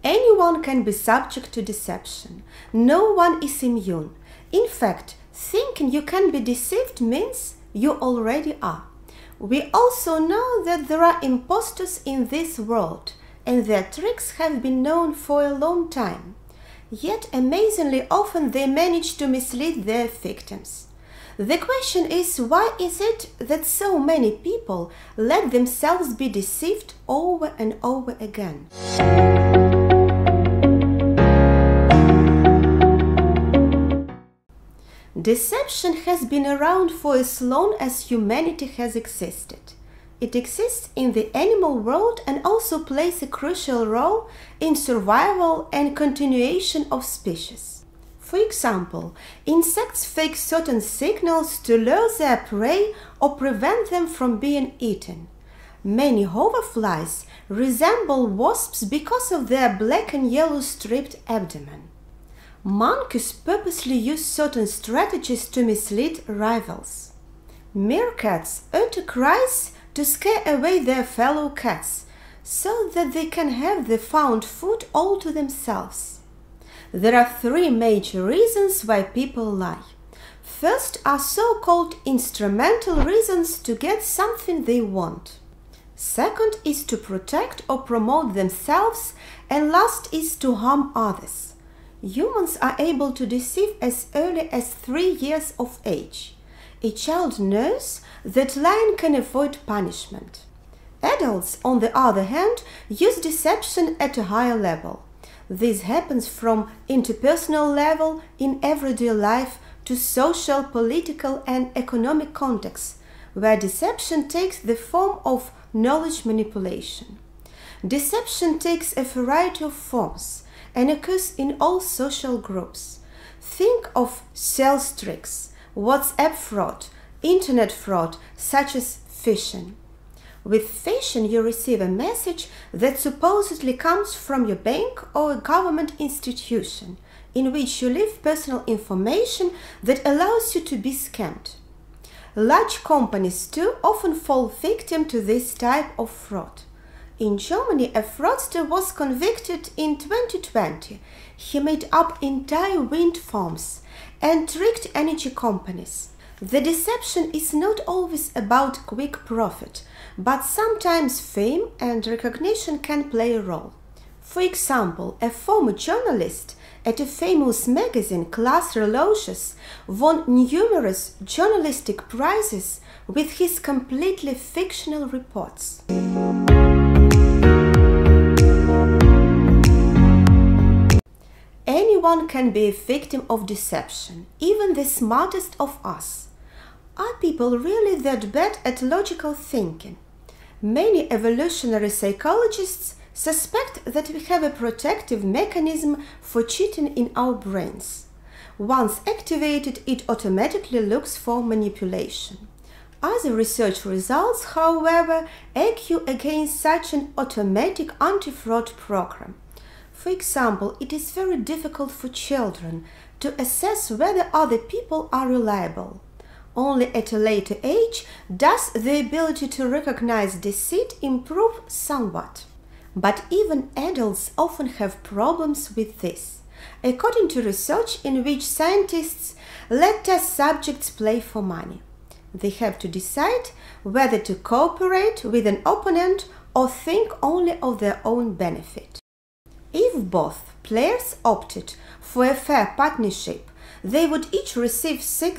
Anyone can be subject to deception. No one is immune. In fact, thinking you can be deceived means you already are. We also know that there are impostors in this world, and their tricks have been known for a long time. Yet, amazingly often they manage to mislead their victims. The question is, why is it that so many people let themselves be deceived over and over again? Deception has been around for as long as humanity has existed. It exists in the animal world and also plays a crucial role in survival and continuation of species. For example, insects fake certain signals to lure their prey or prevent them from being eaten. Many hoverflies resemble wasps because of their black and yellow striped abdomen. Monkeys purposely use certain strategies to mislead rivals. Meerkats utter cries to scare away their fellow cats, so that they can have the found food all to themselves. There are three major reasons why people lie. First are so-called instrumental reasons to get something they want. Second is to protect or promote themselves, and last is to harm others. Humans are able to deceive as early as 3 years of age. A child knows that lying can avoid punishment. Adults, on the other hand, use deception at a higher level. This happens from interpersonal level in everyday life to social, political, and economic contexts, where deception takes the form of knowledge manipulation. Deception takes a variety of forms and occurs in all social groups. Think of sales tricks, WhatsApp fraud, internet fraud, such as phishing. With phishing, you receive a message that supposedly comes from your bank or a government institution, in which you leave personal information that allows you to be scammed. Large companies too often fall victim to this type of fraud. In Germany, a fraudster was convicted in 2020. He made up entire wind farms and tricked energy companies. The deception is not always about quick profit, but sometimes fame and recognition can play a role. For example, a former journalist at a famous magazine, Class Relotius, won numerous journalistic prizes with his completely fictional reports. Anyone can be a victim of deception, even the smartest of us. Are people really that bad at logical thinking? Many evolutionary psychologists suspect that we have a protective mechanism for cheating in our brains. Once activated, it automatically looks for manipulation. Other research results, however, argue against such an automatic anti-fraud program. For example, it is very difficult for children to assess whether other people are reliable. Only at a later age does the ability to recognize deceit improve somewhat. But even adults often have problems with this, according to research in which scientists let test subjects play for money. They have to decide whether to cooperate with an opponent or think only of their own benefit. If both players opted for a fair partnership, they would each receive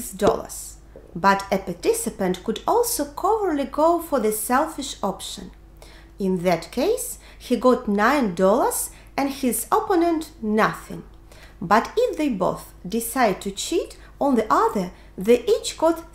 $6. But a participant could also covertly go for the selfish option. In that case, he got $9 and his opponent nothing. But if they both decide to cheat on the other, they each got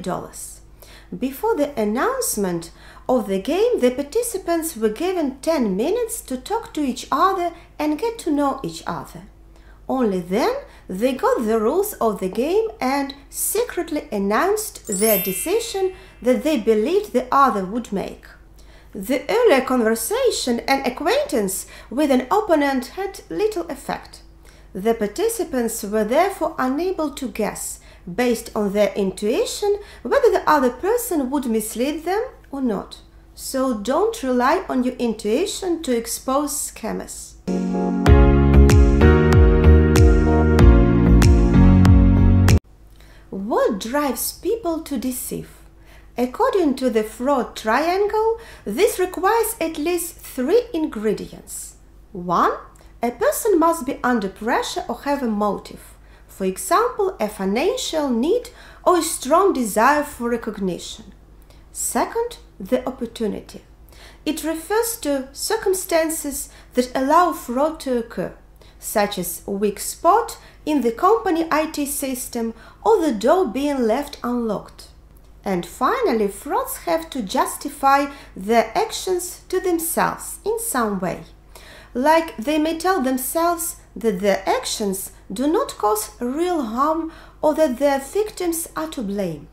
$3. Before the announcement of the game, the participants were given 10 minutes to talk to each other and get to know each other. Only then they got the rules of the game and secretly announced their decision that they believed the other would make. The earlier conversation and acquaintance with an opponent had little effect. The participants were therefore unable to guess, based on their intuition, whether the other person would mislead them or not. So don't rely on your intuition to expose scammers. What drives people to deceive? According to the fraud triangle, this requires at least 3 ingredients. 1. A person must be under pressure or have a motive. For example, a financial need or a strong desire for recognition. Second, the opportunity. It refers to circumstances that allow fraud to occur, such as a weak spot in the company IT system or the door being left unlocked. And finally, frauds have to justify their actions to themselves in some way. Like they may tell themselves that their actions do not cause real harm or that their victims are to blame.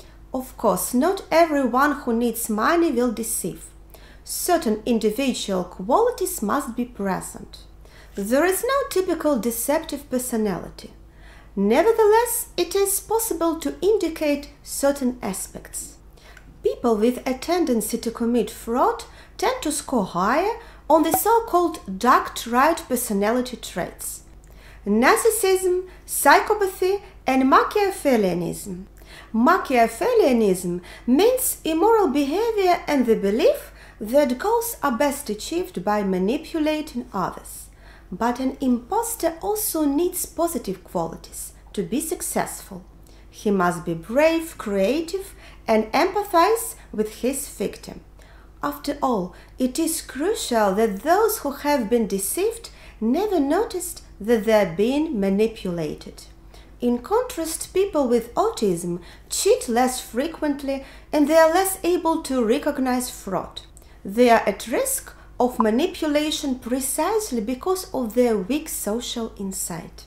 Of course, not everyone who needs money will deceive. Certain individual qualities must be present. There is no typical deceptive personality. Nevertheless, it is possible to indicate certain aspects. People with a tendency to commit fraud tend to score higher on the so-called dark triad personality traits: narcissism, psychopathy, and Machiavellianism. Machiavellianism means immoral behavior and the belief that goals are best achieved by manipulating others. But an imposter also needs positive qualities to be successful. He must be brave, creative, and empathize with his victim. After all, it is crucial that those who have been deceived never noticed that they are being manipulated. In contrast, people with autism cheat less frequently and they are less able to recognize fraud. They are at risk of manipulation precisely because of their weak social insight.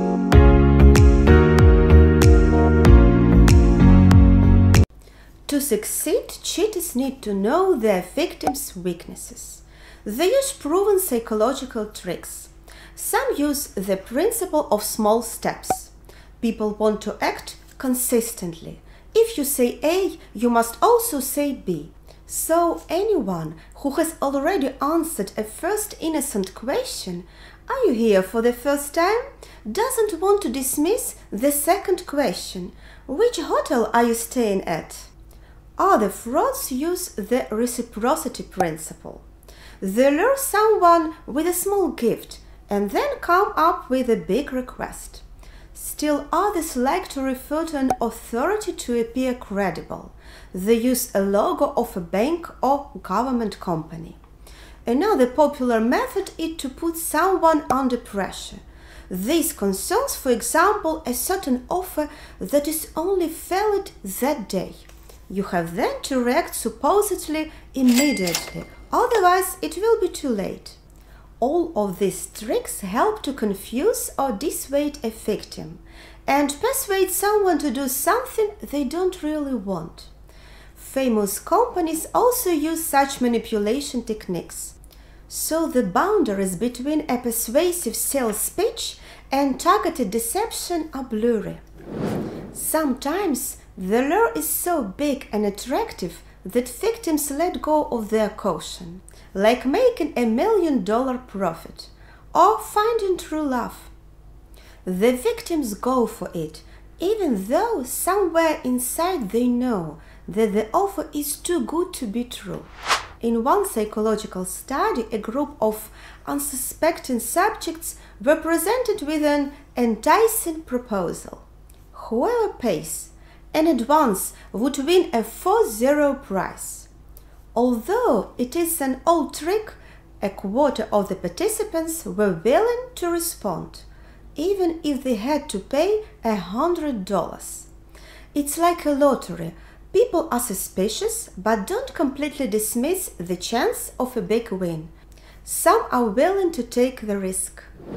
To succeed, cheaters need to know their victims' weaknesses. They use proven psychological tricks. Some use the principle of small steps. People want to act consistently. If you say A, you must also say B. So anyone who has already answered a first innocent question, "Are you here for the first time?" doesn't want to dismiss the second question, "Which hotel are you staying at?" Other frauds use the reciprocity principle. They lure someone with a small gift and then come up with a big request. Still others like to refer to an authority to appear credible. They use a logo of a bank or government company. Another popular method is to put someone under pressure. This concerns, for example, a certain offer that is only valid that day. You have then to react supposedly immediately, otherwise it will be too late. All of these tricks help to confuse or dissuade a victim and persuade someone to do something they don't really want. Famous companies also use such manipulation techniques. So the boundaries between a persuasive sales speech and targeted deception are blurry. Sometimes the lure is so big and attractive that victims let go of their caution, like making $1 million profit or finding true love. The victims go for it, even though somewhere inside they know that the offer is too good to be true. In one psychological study, a group of unsuspecting subjects were presented with an enticing proposal. Whoever pays in advance would win a 4-0 prize. Although it is an old trick, a quarter of the participants were willing to respond, even if they had to pay $100. It's like a lottery. People are suspicious, but don't completely dismiss the chance of a big win. Some are willing to take the risk.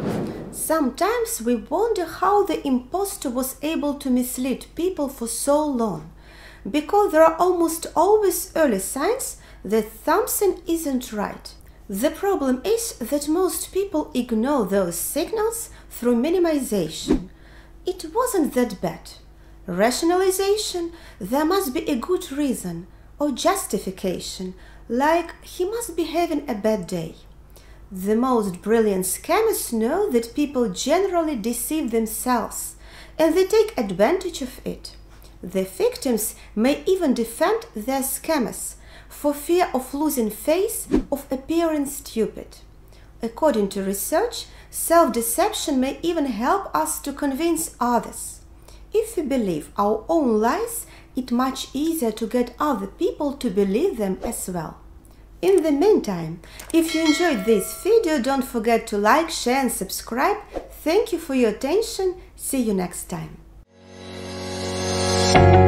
Sometimes we wonder how the impostor was able to mislead people for so long, because there are almost always early signs that something isn't right. The problem is that most people ignore those signals through minimization. It wasn't that bad. Rationalization, there must be a good reason, or justification, like he must be having a bad day. The most brilliant scammers know that people generally deceive themselves, and they take advantage of it. The victims may even defend their scammers for fear of losing face, of appearing stupid. According to research, self-deception may even help us to convince others. If we believe our own lies, it's much easier to get other people to believe them as well. In the meantime, if you enjoyed this video, don't forget to like, share and subscribe. Thank you for your attention. See you next time.